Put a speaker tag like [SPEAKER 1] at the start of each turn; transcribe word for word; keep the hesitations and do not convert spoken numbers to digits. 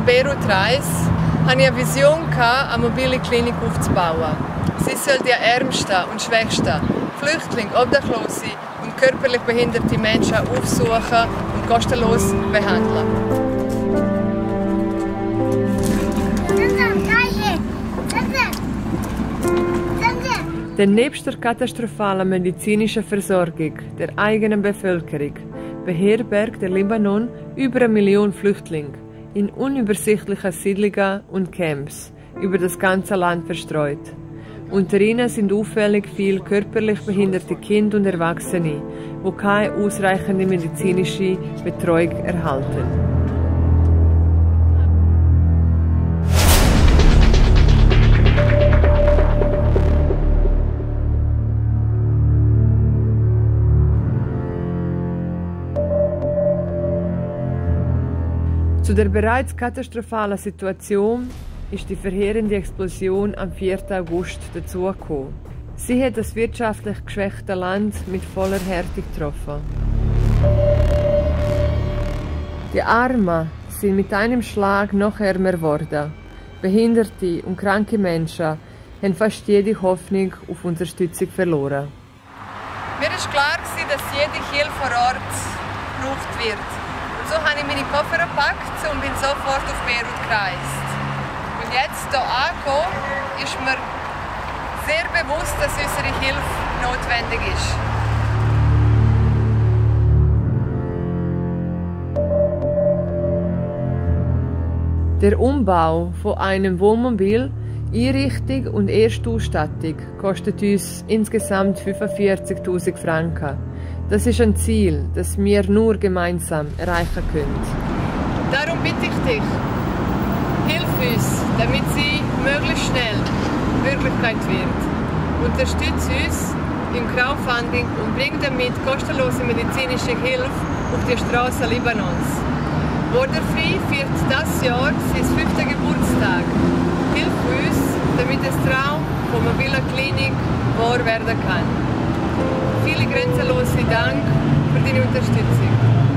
[SPEAKER 1] Beirut reise, hatte ich eine Vision, eine mobile Klinik aufzubauen. Sie soll die Ärmsten und Schwächsten, Flüchtlinge, Obdachlose und körperlich behinderte Menschen aufsuchen und kostenlos behandeln.
[SPEAKER 2] Denn nebst der katastrophalen medizinischen Versorgung der eigenen Bevölkerung beherbergt der Libanon über eine Million Flüchtlinge in unübersichtlichen Siedlungen und Camps über das ganze Land verstreut. Unter ihnen sind auffällig viele körperlich behinderte Kinder und Erwachsene, die keine ausreichende medizinische Betreuung erhalten. Zu der bereits katastrophalen Situation ist die verheerende Explosion am vierten August dazugekommen. Sie hat das wirtschaftlich geschwächte Land mit voller Härte getroffen. Die Armen sind mit einem Schlag noch ärmer geworden. Behinderte und kranke Menschen haben fast jede Hoffnung auf Unterstützung verloren.
[SPEAKER 1] Mir war klar, dass jede Hilfe vor Ort gebraucht wird. So habe ich meine Koffer gepackt und bin sofort auf Beirut gereist. Und jetzt hier angekommen, ist mir sehr bewusst, dass unsere Hilfe notwendig
[SPEAKER 2] ist. Der Umbau von einem Wohnmobil, Einrichtung und Erstausstattung kostet uns insgesamt fünfundvierzigtausend Franken. Das ist ein Ziel, das wir nur gemeinsam erreichen können.
[SPEAKER 1] Darum bitte ich dich, hilf uns, damit sie möglichst schnell Wirklichkeit wird. Unterstütze uns im Crowdfunding und bring damit kostenlose medizinische Hilfe auf die Straßen Libanons. Border Free feiert dieses Jahr sein fünften Geburtstag. Hilf uns, damit das Traum von mobiler Klinik wahr werden kann. Vielen grenzenlosen Dank für deine Unterstützung.